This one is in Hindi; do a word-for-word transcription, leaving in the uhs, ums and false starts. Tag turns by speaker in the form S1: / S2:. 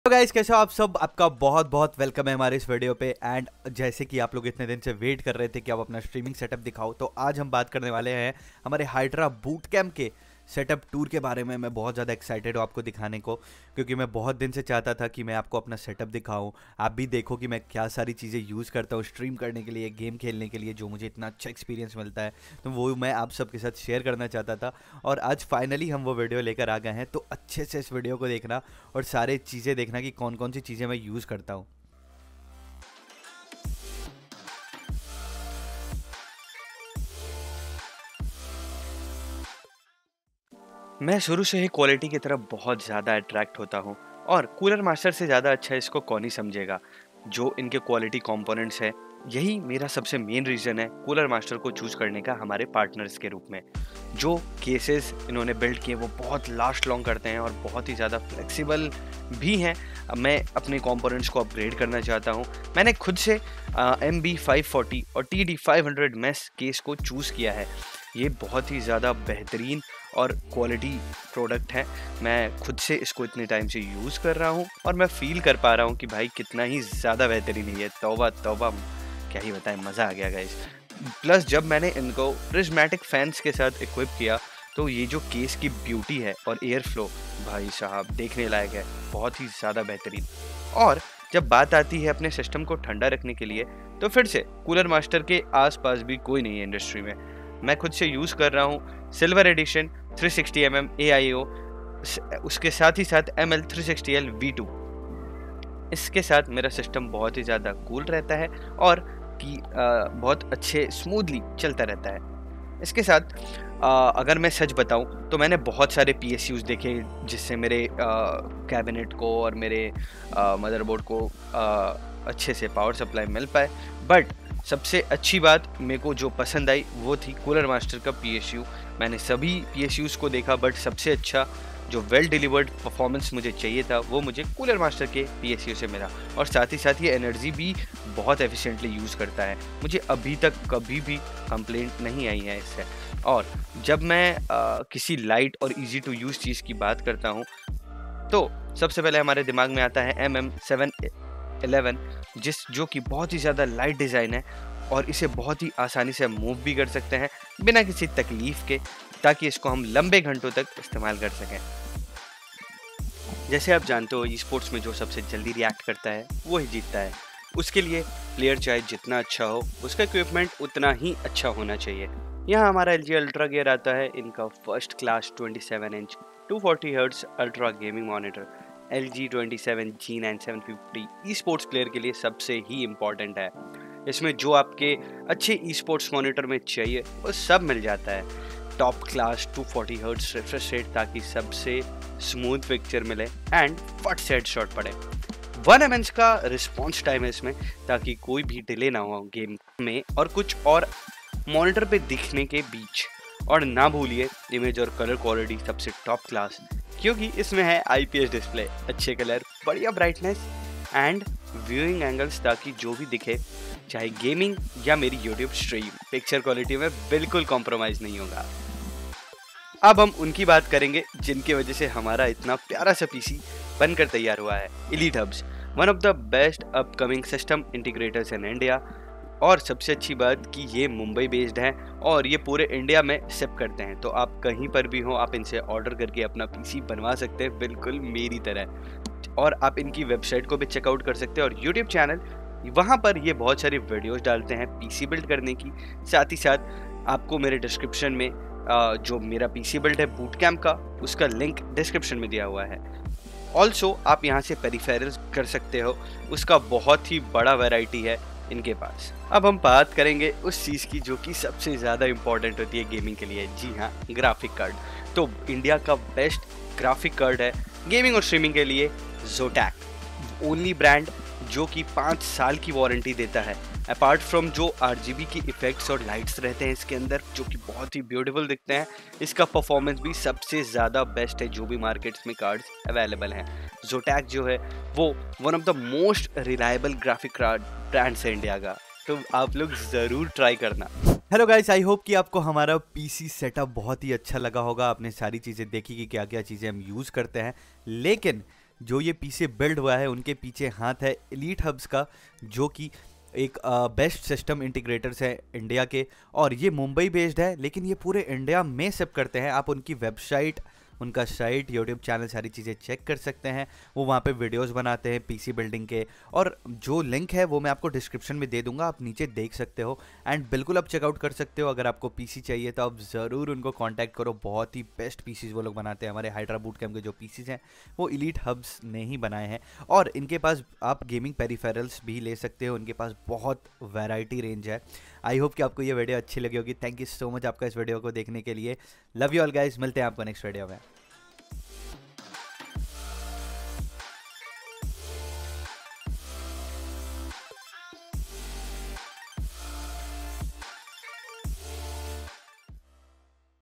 S1: तो गाइस, कैसे हो आप सब। आपका बहुत बहुत वेलकम है हमारे इस वीडियो पे। एंड जैसे कि आप लोग इतने दिन से वेट कर रहे थे कि आप अपना स्ट्रीमिंग सेटअप दिखाओ, तो आज हम बात करने वाले हैं हमारे हाइड्रा बूट कैंप के सेटअप टूर के बारे में। मैं बहुत ज़्यादा एक्साइटेड हूँ आपको दिखाने को, क्योंकि मैं बहुत दिन से चाहता था कि मैं आपको अपना सेटअप दिखाऊं। आप भी देखो कि मैं क्या सारी चीज़ें यूज़ करता हूँ स्ट्रीम करने के लिए, गेम खेलने के लिए, जो मुझे इतना अच्छा एक्सपीरियंस मिलता है, तो वो मैं आप सबके साथ शेयर करना चाहता था। और आज फाइनली हम वो वीडियो लेकर आ गए हैं, तो अच्छे से इस वीडियो को देखना और सारे चीज़ें देखना कि कौन कौन सी चीज़ें मैं यूज़ करता हूँ। मैं शुरू से ही क्वालिटी की तरफ बहुत ज़्यादा अट्रैक्ट होता हूँ, और कूलर मास्टर से ज़्यादा अच्छा इसको कौन ही समझेगा। जो इनके क्वालिटी कंपोनेंट्स हैं, यही मेरा सबसे मेन रीज़न है कूलर मास्टर को चूज़ करने का हमारे पार्टनर्स के रूप में। जो केसेस इन्होंने बिल्ड किए वो बहुत लास्ट लॉन्ग करते हैं और बहुत ही ज़्यादा फ्लेक्सिबल भी हैं। अब मैं अपने कंपोनेंट्स को अपग्रेड करना चाहता हूँ। मैंने खुद से एम बी फाइव फोर्टी और T D five hundred mesh case को चूज़ किया है। ये बहुत ही ज़्यादा बेहतरीन और क्वालिटी प्रोडक्ट है। मैं खुद से इसको इतने टाइम से यूज़ कर रहा हूँ और मैं फ़ील कर पा रहा हूँ कि भाई कितना ही ज़्यादा बेहतरीन है ये। तौबा तौबा, क्या ही बताएं, मज़ा आ गया गाइस। प्लस जब मैंने इनको प्रिज्मेटिक फैंस के साथ इक्विप किया, तो ये जो केस की ब्यूटी है और एयर फ्लो, भाई साहब देखने लायक है, बहुत ही ज़्यादा बेहतरीन। और जब बात आती है अपने सिस्टम को ठंडा रखने के लिए, तो फिर से कूलर मास्टर के आसपास भी कोई नहीं है इंडस्ट्री में। मैं खुद से यूज़ कर रहा हूँ silver edition three sixty M M A I O, उसके साथ ही साथ M L three sixty L V two. इसके साथ मेरा सिस्टम बहुत ही ज़्यादा कूल रहता है और कि बहुत अच्छे स्मूथली चलता रहता है। इसके साथ आ, अगर मैं सच बताऊं तो मैंने बहुत सारे पी एस यूज़ देखे जिससे मेरे कैबिनेट को और मेरे मदरबोर्ड को आ, अच्छे से पावर सप्लाई मिल पाए। बट सबसे अच्छी बात मेरे को जो पसंद आई वो थी कूलर मास्टर का पी एस यू। मैंने सभी पी एस यूज़ को देखा, बट सबसे अच्छा जो वेल डिलीवर्ड परफॉर्मेंस मुझे चाहिए था वो मुझे कूलर मास्टर के पी एस यू से मिला। और साथ ही साथ ये एनर्जी भी बहुत एफिशिएंटली यूज़ करता है। मुझे अभी तक कभी भी कंप्लेंट नहीं आई है इससे। और जब मैं आ, किसी लाइट और इजी टू यूज़ चीज़ की बात करता हूँ, तो सबसे पहले हमारे दिमाग में आता है एम एम सेवन इलेवन, जिस जो कि बहुत ही ज़्यादा लाइट डिज़ाइन है और इसे बहुत ही आसानी से मूव भी कर सकते हैं बिना किसी तकलीफ़ के, ताकि इसको हम लंबे घंटों तक इस्तेमाल कर सकें। जैसे आप जानते हो, ई स्पोर्ट्स में जो सबसे जल्दी रिएक्ट करता है वो ही जीतता है। उसके लिए प्लेयर चाहे जितना अच्छा हो, उसका इक्विपमेंट उतना ही अच्छा होना चाहिए। यहाँ हमारा एल जी अल्ट्रा गियर आता है, इनका first class twenty seven inch two forty hertz ultra gaming monitor. L G twenty seven G nine seven fifty esports player के लिए सबसे ही इम्पॉर्टेंट है। इसमें जो आपके अच्छे ई स्पोर्ट्स मॉनिटर में चाहिए वो सब मिल जाता है। Top class two forty hertz refresh rate, ताकि सबसे स्मूथ पिक्चर मिले एंड फट से हेडशॉट पड़े। वन एम एच का रिस्पॉन्स टाइम है इसमें, ताकि कोई भी डिले ना हो गेम में और कुछ और मॉनिटर पे दिखने के बीच। और ना भूलिए इमेज और कलर क्वालिटी सबसे टॉप क्लास, क्योंकि इसमें है आई पी एस डिस्प्ले, अच्छे कलर, बढ़िया ब्राइटनेस एंड व्यूइंग एंगल्स, ताकि जो भी दिखे, चाहे गेमिंग या मेरी यूट्यूब स्ट्रीम, पिक्चर क्वालिटी में बिल्कुल कॉम्प्रोमाइज़ नहीं होगा। अब हम उनकी बात करेंगे जिनकी वजह से हमारा इतना प्यारा सा पीसी बनकर तैयार हुआ है। Elite Hubs, one of the best upcoming system integrators in India. और सबसे अच्छी बात कि ये मुंबई बेस्ड हैं और ये पूरे इंडिया में शिप करते हैं, तो आप कहीं पर भी हो आप इनसे ऑर्डर करके अपना पीसी बनवा सकते हैं, बिल्कुल मेरी तरह। और आप इनकी वेबसाइट को भी चेकआउट कर सकते हैं और यूट्यूब चैनल, वहाँ पर ये बहुत सारी वीडियोस डालते हैं पीसी बिल्ड करने की। साथ ही साथ आपको मेरे डिस्क्रिप्शन में जो मेरा पीसी बिल्ड है बूट कैंप का, उसका लिंक डिस्क्रिप्शन में दिया हुआ है। ऑल्सो आप यहाँ से पेरिफेरल्स कर सकते हो, उसका बहुत ही बड़ा वैरायटी है इनके पास। अब हम बात करेंगे उस चीज़ की जो कि सबसे ज़्यादा इम्पॉर्टेंट होती है गेमिंग के लिए। जी हाँ, ग्राफिक कार्ड। तो इंडिया का बेस्ट ग्राफिक कार्ड है गेमिंग और स्ट्रीमिंग के लिए ज़ोटैक, ओनली ब्रांड जो कि पाँच साल की वारंटी देता है। अपार्ट फ्रॉम जो आर जी बी की इफ़ेक्ट्स और लाइट्स रहते हैं इसके अंदर, जो कि बहुत ही ब्यूटीफुल दिखते हैं, इसका परफॉर्मेंस भी सबसे ज़्यादा बेस्ट है जो भी मार्केट्स में कार्ड्स अवेलेबल हैं। ज़ोटैक जो है वो one of the most reliable graphic card brands है इंडिया का, तो आप लोग ज़रूर ट्राई करना। हेलो गाइस, आई होप कि आपको हमारा पीसी सेटअप बहुत ही अच्छा लगा होगा। आपने सारी चीज़ें देखी कि क्या क्या चीज़ें हम यूज़ करते हैं, लेकिन
S2: जो ये पीसी बिल्ड हुआ है उनके पीछे हाथ है एलीट हब्स का, जो कि एक बेस्ट सिस्टम इंटीग्रेटर्स है इंडिया के, और ये मुंबई बेस्ड है लेकिन ये पूरे इंडिया में सब करते हैं। आप उनकी वेबसाइट, उनका साइट, यूट्यूब चैनल, सारी चीज़ें चेक कर सकते हैं। वो वहाँ पे वीडियोस बनाते हैं पीसी बिल्डिंग के, और जो लिंक है वो मैं आपको डिस्क्रिप्शन में दे दूंगा, आप नीचे देख सकते हो। एंड बिल्कुल आप चेकआउट कर सकते हो। अगर आपको पीसी चाहिए तो आप ज़रूर उनको कांटेक्ट करो। बहुत ही बेस्ट पीसीज वो लोग बनाते हैं। हमारे हाइड्रा बूट कैम्प के जो पीसीज हैं वो एलीट हब्स ने ही बनाए हैं, और इनके पास आप गेमिंग पेरिफेरल्स भी ले सकते हो। इनके पास बहुत वैरायटी रेंज है। आई होप कि आपको ये वीडियो अच्छी लगी होगी। थैंक यू सो मच आपका इस वीडियो को देखने के लिए। लव यू ऑल गाइस, मिलते हैं आपको नेक्स्ट वीडियो में।